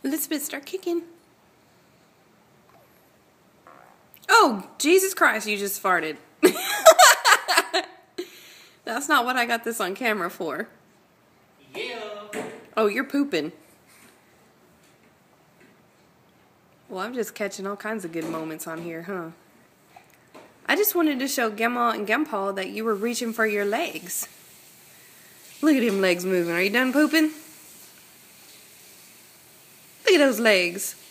Elizabeth, start kicking. Oh, Jesus Christ, you just farted. That's not what I got this on camera for. Yeah. Oh, you're pooping. Well, I'm just catching all kinds of good moments on here, huh? I just wanted to show Gemma and Gempal that you were reaching for your legs. Look at them legs moving. Are you done pooping? Look at those legs.